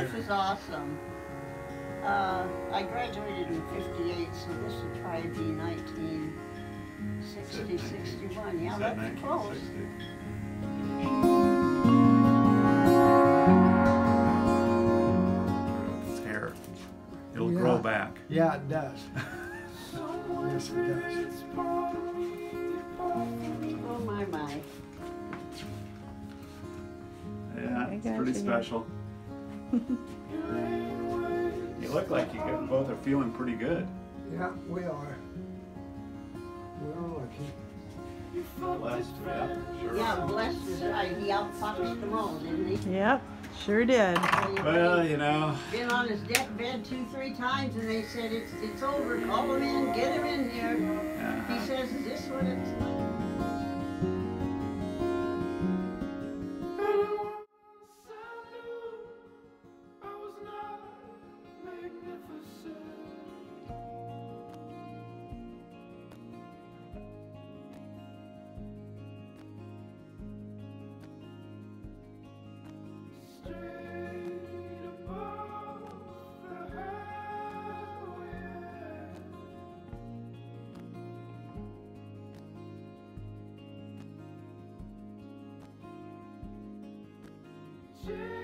Life is awesome. I graduated in '58, so this would probably be 1960, 61. Yeah, that's close. It's hair. It'll grow back. Yeah, it does. Yes, it does. Oh my. Yeah, it's pretty special. You look like you both are feeling pretty good. Yeah, we are. We're lucky. Blessed, yeah, sure. Yeah, blessed is right. He outfoxed them all, didn't he? Yep, sure did. Well, you know. Been on his deathbed 2-3 times, and they said it's over. Call him in, get him in here. He says, "Is this what it's like?" Yeah.